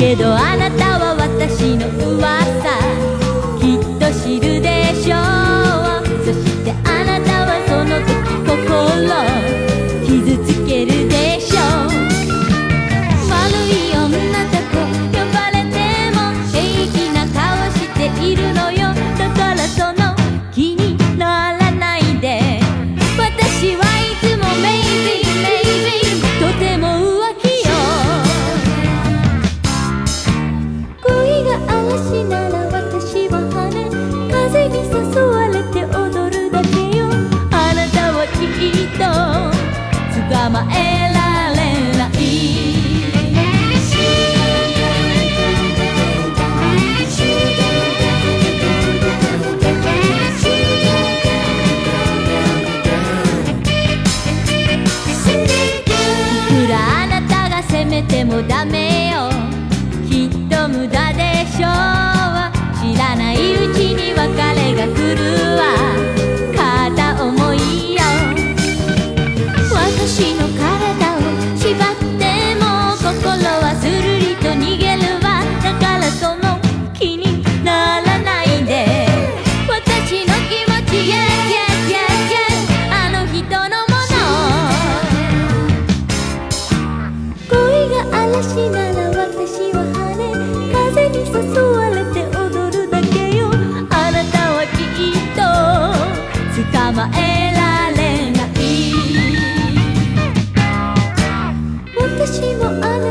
けどあなたは私の噂きっと知るでしょう。そしてあなたはその時心傷つけるでしょう。悪い女だと呼ばれても平気な顔しているのよ。だからその気にならないで。私はいつも Maybe Maybe とても浮気よ。恋が嵐なら私は羽、風に誘われて踊るだけよ。あなたはきっと捕まえられない。責めてもダメよ。きっと無駄でしょう。知らないうちに別れが来るわ。片思いよ。私の体を縛っても心はスルリと逃げるわ。だからその気にならないで。私の気持ち Yeah Yeah Yeah Yeah あの人のもの。嵐なら私は羽、風に誘われて踊るだけよ。あなたはきっと捕まえられない。私もあなた